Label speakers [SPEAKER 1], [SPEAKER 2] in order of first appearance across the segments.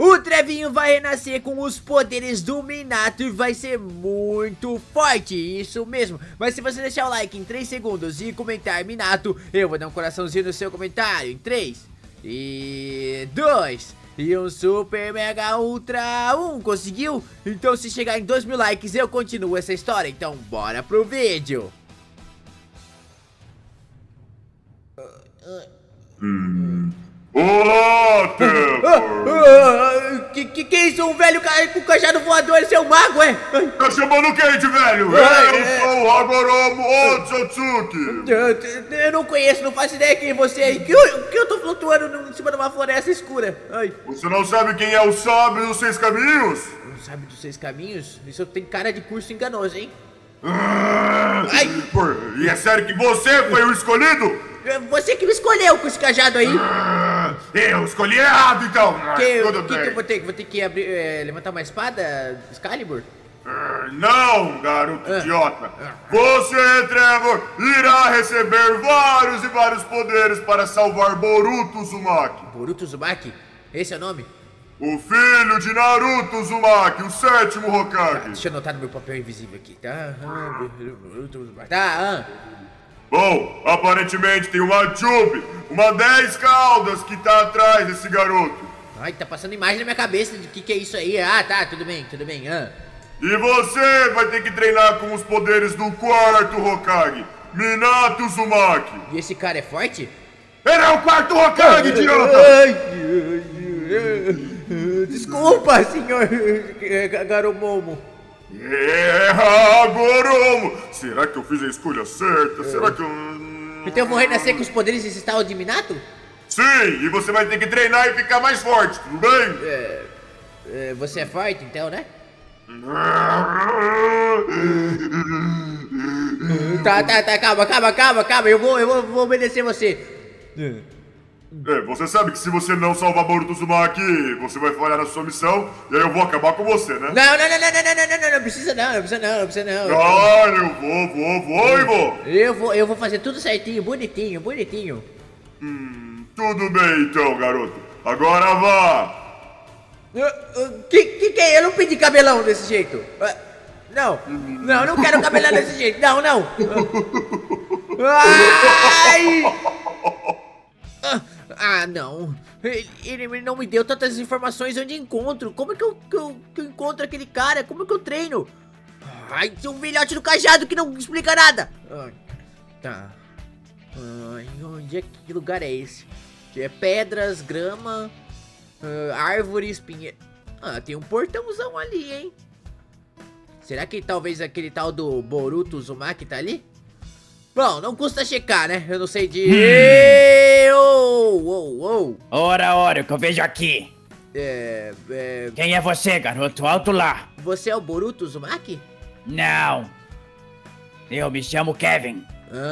[SPEAKER 1] O Trevinho vai renascer com os poderes do Minato e vai ser muito forte, isso mesmo. Mas se você deixar o like em 3 segundos e comentar Minato, eu vou dar um coraçãozinho no seu comentário em 3 e 2 e um super mega ultra 1, conseguiu? Então se chegar em 2.000 likes eu continuo essa história, então bora pro vídeo.
[SPEAKER 2] Olá, Trevor!
[SPEAKER 1] Que é isso? Um velho com cajado voador, esse é um mago, é?
[SPEAKER 2] Tá chamando quem de velho? Eu sou o Hagoromo Otsutsuki!
[SPEAKER 1] Eu não conheço, não faço ideia quem é você aí. Que eu tô flutuando em cima de uma floresta escura? Ai.
[SPEAKER 2] Você não sabe quem é o sábio dos 6 caminhos?
[SPEAKER 1] Não sabe dos 6 caminhos? Isso tem cara de curso enganoso, hein?
[SPEAKER 2] Ai! E é sério que você foi o escolhido?
[SPEAKER 1] Você que me escolheu com esse cajado aí.
[SPEAKER 2] Eu escolhi errado, então. Tudo bem.
[SPEAKER 1] Que eu vou ter que abrir, levantar uma espada, Excalibur?
[SPEAKER 2] Não, garoto idiota. Você, Trevor, irá receber vários e vários poderes para salvar Boruto Uzumaki.
[SPEAKER 1] Boruto Uzumaki? Esse é o nome?
[SPEAKER 2] O filho de Naruto Uzumaki, o 7º Hokage.
[SPEAKER 1] Deixa eu anotar no meu papel invisível aqui, tá? Boruto Uzumaki. Tá,
[SPEAKER 2] Bom, aparentemente tem uma Chub, uma 10 caudas que tá atrás desse garoto.
[SPEAKER 1] Ai, tá passando imagem na minha cabeça de que é isso aí. Ah, tá, tudo bem,
[SPEAKER 2] E você vai ter que treinar com os poderes do 4º Hokage, Minato Uzumaki.
[SPEAKER 1] E esse cara é forte?
[SPEAKER 2] Ele é o 4º Hokage, idiota!
[SPEAKER 1] Desculpa, senhor Garomomo.
[SPEAKER 2] Hagoromo! Será que eu fiz a escolha certa? Será que eu...
[SPEAKER 1] Então eu vou renascer com os poderes desse tal de Minato?
[SPEAKER 2] Sim, e você vai ter que treinar e ficar mais forte, tudo bem?
[SPEAKER 1] Você é forte então, né? Tá, calma, eu vou obedecer você.
[SPEAKER 2] Você sabe que se você não salvar Boruto Uzumaki, você vai falhar na sua missão, e aí eu vou acabar com você, né?
[SPEAKER 1] Não precisa não.
[SPEAKER 2] Ah, eu vou.
[SPEAKER 1] Eu vou fazer tudo certinho, bonitinho.
[SPEAKER 2] Tudo bem então, garoto. Agora vá.
[SPEAKER 1] Que é? Eu não pedi cabelão desse jeito. Não quero cabelão desse jeito. Não. Ai! Não. Ele não me deu tantas informações onde encontro. Como é que eu encontro aquele cara? Como é que eu treino? Ai, tem um filhote do cajado que não explica nada. Tá. Onde que lugar é esse? É pedras, grama, árvores, pinheiros. Tem um portãozão ali, hein? Será que talvez aquele tal do Boruto Uzumaki tá ali? Bom, não custa checar, né? Eu não sei de...
[SPEAKER 3] Ora, o que eu vejo aqui. Quem é você, garoto? Alto lá.
[SPEAKER 1] Você é o Boruto Uzumaki?
[SPEAKER 3] Não. Eu me chamo Kevin.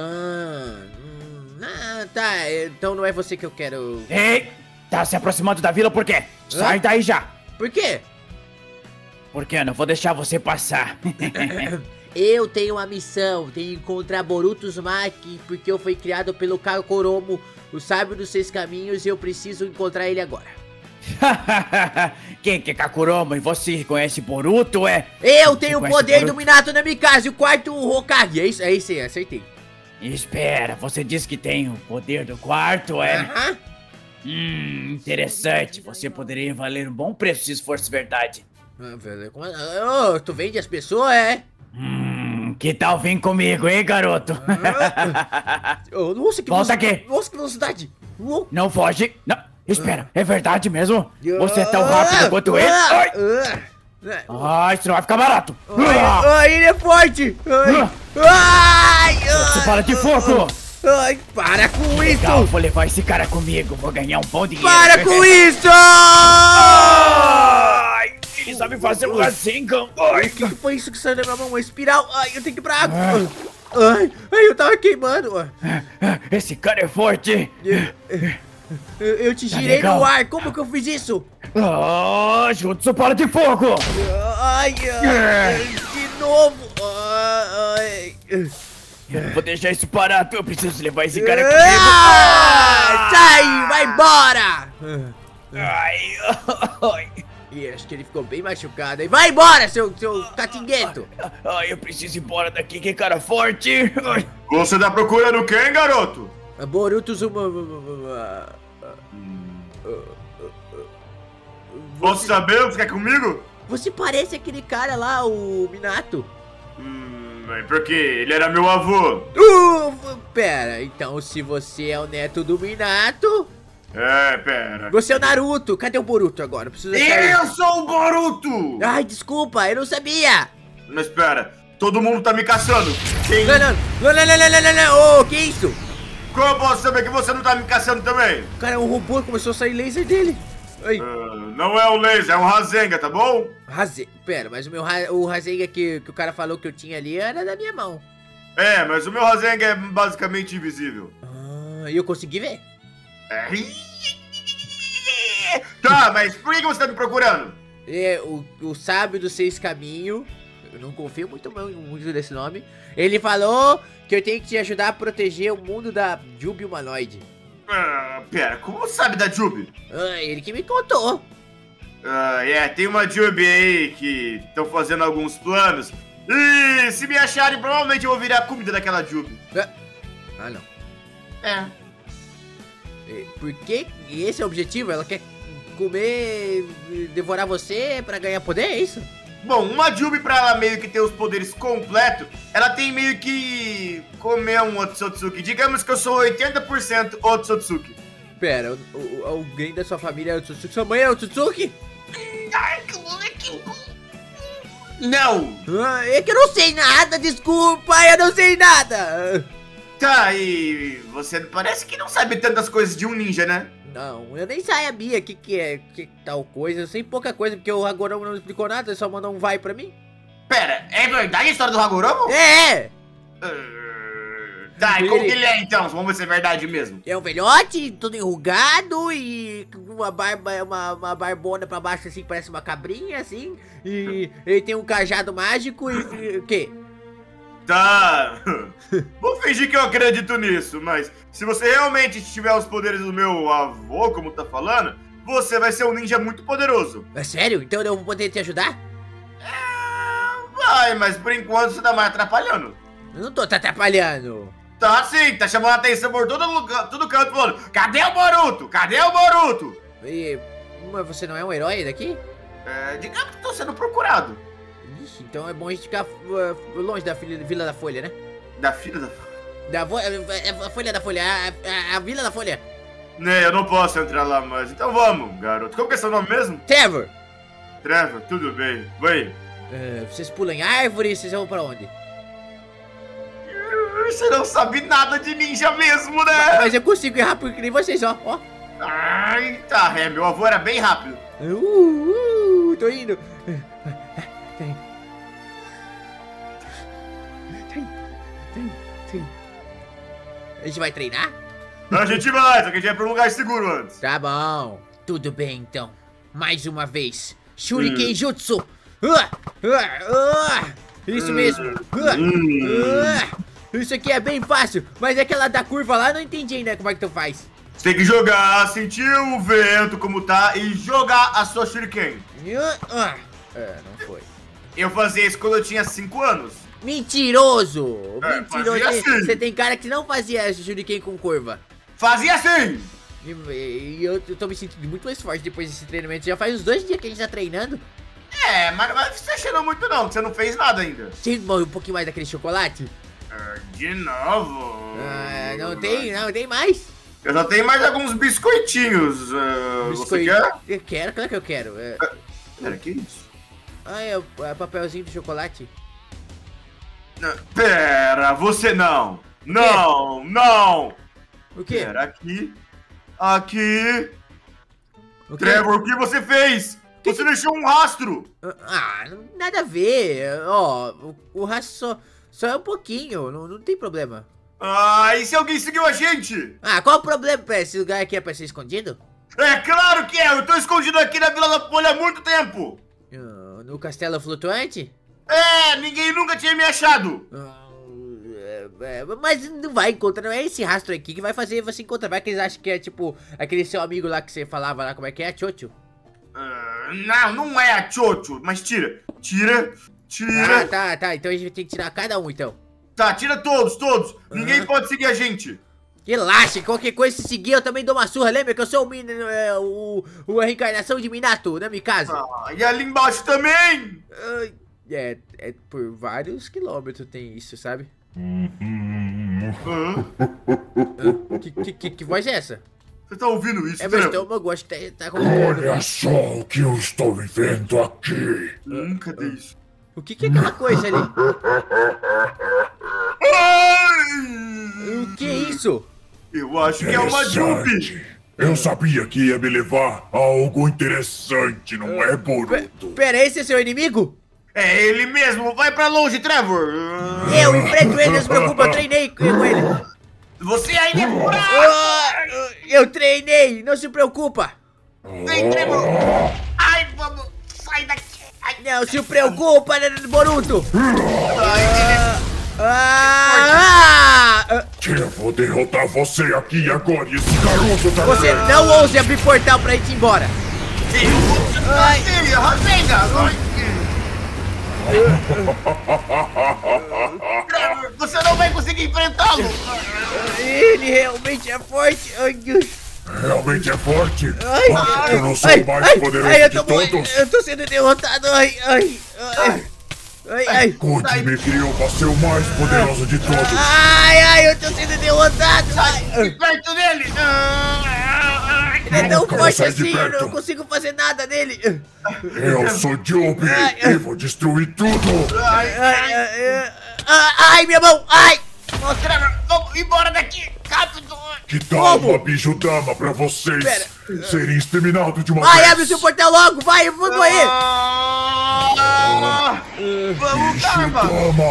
[SPEAKER 1] Tá. Então não é você que eu quero...
[SPEAKER 3] Ei, tá se aproximando da vila por quê? Sai daí já.
[SPEAKER 1] Por quê?
[SPEAKER 3] Porque eu não vou deixar você passar.
[SPEAKER 1] Eu tenho uma missão, tenho que encontrar Boruto Uzumaki, porque eu fui criado pelo Hagoromo, o sábio dos 6 caminhos, e eu preciso encontrar ele agora.
[SPEAKER 3] Quem que é Hagoromo e você conhece Boruto, é?
[SPEAKER 1] Eu tenho o poder do Minato na Mikasa, o 4º Hokage, é isso aí, acertei.
[SPEAKER 3] Espera, você disse que tem o poder do 4º, é? Interessante, você poderia valer um bom preço se isso fosse verdade.
[SPEAKER 1] Tu vende as pessoas, é?
[SPEAKER 3] Que tal vir comigo, hein, garoto?
[SPEAKER 1] Nossa, que
[SPEAKER 3] volta aqui.
[SPEAKER 1] Nossa, que velocidade.
[SPEAKER 3] Não foge. Não, espera, é verdade mesmo? Você é tão rápido quanto ele? Isso não vai ficar barato.
[SPEAKER 1] Ele é forte.
[SPEAKER 3] Você fala de fogo.
[SPEAKER 1] Para com isso.
[SPEAKER 3] Legal, vou levar esse cara comigo, vou ganhar um bom dinheiro.
[SPEAKER 1] Para com isso.
[SPEAKER 3] Ele sabe fazer um Rasengan.
[SPEAKER 1] O que foi isso que saiu da minha mão? Uma espiral. Eu tenho que ir pra água. Eu tava queimando.
[SPEAKER 3] Esse cara é forte.
[SPEAKER 1] Eu te girei no ar. Como que eu fiz isso?
[SPEAKER 3] Jutsu para de fogo.
[SPEAKER 1] De novo.
[SPEAKER 3] Eu não vou deixar isso parado. Eu preciso levar esse cara comigo.
[SPEAKER 1] Sai, vai embora. ver, acho que ele ficou bem machucado. Vai embora, seu catinguento.
[SPEAKER 3] Eu preciso ir embora daqui, que cara forte.
[SPEAKER 2] Você tá procurando quem, garoto?
[SPEAKER 1] Boruto
[SPEAKER 2] Posso saber o que quer comigo?
[SPEAKER 1] Você parece aquele cara lá, o Minato.
[SPEAKER 2] Porque ele era meu avô.
[SPEAKER 1] Pera, então se você é o neto do Minato...
[SPEAKER 2] Pera.
[SPEAKER 1] Você é o Naruto, cadê o Boruto agora?
[SPEAKER 2] Eu sou o Boruto!
[SPEAKER 1] Ai, desculpa, eu não sabia.
[SPEAKER 2] Mas espera, todo mundo tá me caçando. Quem...
[SPEAKER 1] Não, que isso?
[SPEAKER 2] Como eu posso saber que você não tá me caçando também?
[SPEAKER 1] Cara, o robô começou a sair laser dele.
[SPEAKER 2] Não é um laser, é um Rasengan, tá bom?
[SPEAKER 1] Pera, mas o Rasengan que o cara falou que eu tinha ali era da minha mão.
[SPEAKER 2] Mas o meu Rasengan é basicamente invisível.
[SPEAKER 1] E eu consegui ver.
[SPEAKER 2] Tá, mas por que você tá me procurando?
[SPEAKER 1] O sábio dos 6 caminhos, eu não confio muito nesse nome. Ele falou que eu tenho que te ajudar a proteger o mundo da Jubi humanoide.
[SPEAKER 2] Pera, como você sabe da Jubi?
[SPEAKER 1] Ele que me contou.
[SPEAKER 2] Tem uma Jubi aí que estão fazendo alguns planos. E se me acharem, provavelmente eu vou virar a comida daquela Jubi.
[SPEAKER 1] Não. Por que esse é o objetivo? Ela quer comer, devorar você pra ganhar poder, é isso?
[SPEAKER 2] Bom, uma Jubi pra ela meio que ter os poderes completos, ela tem meio que comer um Otsutsuki. Digamos que eu sou 80% Otsutsuki.
[SPEAKER 1] Pera, alguém da sua família é Otsutsuki? Sua mãe é Otsutsuki?
[SPEAKER 2] Não!
[SPEAKER 1] É que eu não sei nada, desculpa, eu não sei nada.
[SPEAKER 2] Tá, e você parece que não sabe tantas coisas de um ninja, né?
[SPEAKER 1] Não, eu nem sabia que é tal coisa, eu sei pouca coisa, porque o Hagoromo não explicou nada, ele só mandou um vai pra mim.
[SPEAKER 2] Pera, é verdade a história do Hagoromo?
[SPEAKER 1] É!
[SPEAKER 2] Tá, e como que ele é então? Vamos ver se é verdade mesmo.
[SPEAKER 1] É um velhote, todo enrugado e uma barba, uma barbona pra baixo assim, parece uma cabrinha assim. E ele tem um cajado mágico e o quê?
[SPEAKER 2] Tá, vou fingir que eu acredito nisso, mas se você realmente tiver os poderes do meu avô, como tá falando, você vai ser um ninja muito poderoso.
[SPEAKER 1] É sério? Então eu vou poder te ajudar?
[SPEAKER 2] Vai, mas por enquanto você tá mais atrapalhando.
[SPEAKER 1] Eu não tô te atrapalhando.
[SPEAKER 2] Tá sim, tá chamando a atenção por todo canto falando, cadê o Boruto? Cadê o Boruto?
[SPEAKER 1] Mas você não é um herói daqui?
[SPEAKER 2] Digamos que tô sendo procurado.
[SPEAKER 1] Ixi, então é bom a gente ficar longe da Vila da Folha, né?
[SPEAKER 2] Da Vila da Folha?
[SPEAKER 1] A Folha da Folha, a Vila da Folha.
[SPEAKER 2] Eu não posso entrar lá mais, então vamos, garoto. Como que é seu nome mesmo?
[SPEAKER 1] Trevor,
[SPEAKER 2] tudo bem, vai.
[SPEAKER 1] Vocês pulam em árvores, vocês vão pra onde?
[SPEAKER 2] Você não sabe nada de ninja mesmo, né?
[SPEAKER 1] Mas eu consigo ir rápido que nem vocês, ó.
[SPEAKER 2] Ai, tá, meu avô era bem rápido.
[SPEAKER 1] Tô indo. A gente vai treinar?
[SPEAKER 2] A gente vai, só que a gente vai pra um lugar seguro antes.
[SPEAKER 1] Tá bom. Tudo bem, então. Mais uma vez. Shuriken Jutsu. Isso mesmo. Isso aqui é bem fácil. Mas aquela da curva lá, não entendi ainda como é que tu faz.
[SPEAKER 2] Você tem que jogar, sentir o vento como tá e jogar a sua Shuriken.
[SPEAKER 1] Não foi.
[SPEAKER 2] Eu fazia isso quando eu tinha 5 anos.
[SPEAKER 1] Mentiroso! Mentiroso!
[SPEAKER 2] Fazia assim.
[SPEAKER 1] Você tem cara que não fazia Shuriken com curva.
[SPEAKER 2] Fazia assim!
[SPEAKER 1] E eu tô me sentindo muito mais forte depois desse treinamento. Já faz uns 2 dias que a gente tá treinando.
[SPEAKER 2] Mas você achando muito não, que você não fez nada ainda.
[SPEAKER 1] Você morre um pouquinho mais daquele chocolate?
[SPEAKER 2] De novo?
[SPEAKER 1] Não tem mais.
[SPEAKER 2] Eu só tenho mais alguns biscoitinhos. Você quer?
[SPEAKER 1] Eu quero, claro que eu quero.
[SPEAKER 2] Pera, que isso?
[SPEAKER 1] É papelzinho de chocolate.
[SPEAKER 2] Pera, você não. Não.
[SPEAKER 1] O quê?
[SPEAKER 2] Pera, aqui. Trevor, o que você fez? Você deixou um rastro.
[SPEAKER 1] Nada a ver. O rastro só é um pouquinho, não tem problema.
[SPEAKER 2] E se alguém seguiu a gente?
[SPEAKER 1] Qual o problema? Esse lugar aqui é pra ser escondido?
[SPEAKER 2] É claro que é, eu tô escondido aqui na Vila da Folha há muito tempo.
[SPEAKER 1] No castelo flutuante?
[SPEAKER 2] Ninguém nunca tinha me achado.
[SPEAKER 1] Mas não vai encontrar, não é esse rastro aqui que vai fazer você encontrar. Vai que eles acham que é tipo aquele seu amigo lá que você falava lá, como é que é? Chocho?
[SPEAKER 2] Não é a Chocho, mas tira. Tira.
[SPEAKER 1] Tá, então a gente tem que tirar cada um, então.
[SPEAKER 2] Tá, tira todos. Ninguém pode seguir a gente.
[SPEAKER 1] Relaxa, qualquer coisa se seguir eu também dou uma surra. Lembra que eu sou a reencarnação de Minato, né, Mikasa?
[SPEAKER 2] E ali embaixo também.
[SPEAKER 1] É por vários quilômetros tem isso, sabe? Que voz é essa?
[SPEAKER 2] Você tá ouvindo isso,
[SPEAKER 1] É meu estômago, acho que tá
[SPEAKER 4] Olha só o que eu estou vivendo aqui.
[SPEAKER 2] Cadê isso?
[SPEAKER 1] O que é aquela coisa ali? O que é isso?
[SPEAKER 2] Eu acho que é uma Jubi.
[SPEAKER 4] Eu sabia que ia me levar a algo interessante, não é, Boruto?
[SPEAKER 1] Pera, esse é seu inimigo?
[SPEAKER 2] É ele mesmo, vai pra longe, Trevor.
[SPEAKER 1] Eu enfrento ele, não se preocupa, eu treinei com ele.
[SPEAKER 2] Você ainda é fraco.
[SPEAKER 1] Eu treinei, não se preocupa.
[SPEAKER 2] Vem, Trevor. Ai, vamos, sai daqui. Ai,
[SPEAKER 1] não se preocupa, Boruto.
[SPEAKER 4] Eu vou derrotar você aqui agora e esse garoto também.
[SPEAKER 1] Você não ouse abrir portal pra gente ir embora.
[SPEAKER 2] Eu vou te trazer, Rasenga. Você não vai conseguir enfrentá-lo.
[SPEAKER 1] Ele realmente é forte.
[SPEAKER 4] Realmente é forte? Eu não sou o mais poderoso de todos?
[SPEAKER 1] Eu tô sendo derrotado.
[SPEAKER 4] Conte-me que eu vou ser o mais poderoso de todos.
[SPEAKER 1] Eu tô sendo derrotado.
[SPEAKER 2] Sai perto dele.
[SPEAKER 1] Ele é tão forte assim, eu não consigo fazer nada nele.
[SPEAKER 4] Eu sou Jubi e vou destruir tudo.
[SPEAKER 1] Ai, minha mão, ai.
[SPEAKER 2] Trevor, vamos embora daqui, rápido.
[SPEAKER 4] Que tal uma bijudama pra vocês serem exterminados de uma vez?
[SPEAKER 1] Vai, abre o seu portal logo, vai, eu vou morrer.
[SPEAKER 2] Vamos, Karma.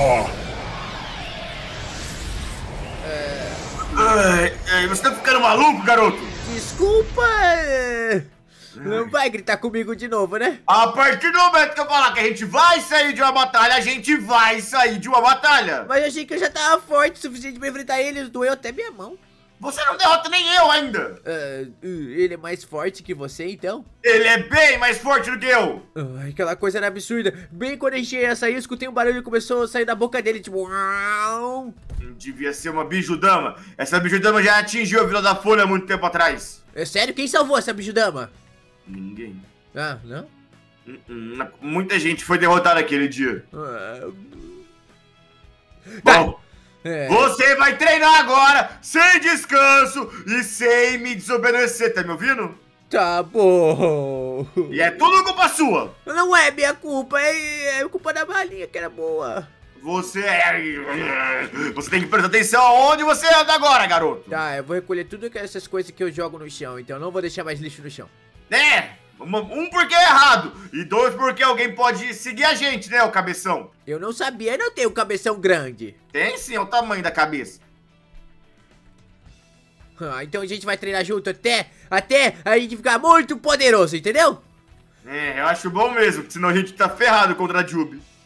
[SPEAKER 2] Você tá ficando maluco, garoto?
[SPEAKER 1] Desculpa. Não vai gritar comigo de novo, né?
[SPEAKER 2] A partir do momento que eu falar que a gente vai sair de uma batalha, a gente vai sair de uma batalha.
[SPEAKER 1] Mas eu achei que eu já tava forte o suficiente pra enfrentar ele, doeu até minha mão.
[SPEAKER 2] Você não derrota nem eu ainda.
[SPEAKER 1] Ele é mais forte que você, então?
[SPEAKER 2] Ele é bem mais forte do que eu.
[SPEAKER 1] Aquela coisa era absurda. Bem quando a gente ia sair, eu escutei um barulho e começou a sair da boca dele, tipo...
[SPEAKER 2] Devia ser uma bijudama. Essa bijudama já atingiu a Vila da Folha há muito tempo atrás.
[SPEAKER 1] É sério? Quem salvou essa bijudama?
[SPEAKER 2] Ninguém.
[SPEAKER 1] Não?
[SPEAKER 2] Muita gente foi derrotada aquele dia. Bom, você vai treinar agora, sem descanso e sem me desobedecer, tá me ouvindo?
[SPEAKER 1] Tá bom.
[SPEAKER 2] E é tudo culpa sua.
[SPEAKER 1] Não é minha culpa, é culpa da balinha que era boa.
[SPEAKER 2] Você tem que prestar atenção aonde você anda agora, garoto.
[SPEAKER 1] Tá, eu vou recolher tudo essas coisas que eu jogo no chão, então não vou deixar mais lixo no chão.
[SPEAKER 2] Porque é errado e 2 porque alguém pode seguir a gente, né, o cabeção?
[SPEAKER 1] Eu não sabia, não tenho cabeção grande.
[SPEAKER 2] Tem sim, é o tamanho da cabeça.
[SPEAKER 1] Então a gente vai treinar junto até a gente ficar muito poderoso, entendeu?
[SPEAKER 2] Eu acho bom mesmo, senão a gente tá ferrado contra a Jubi.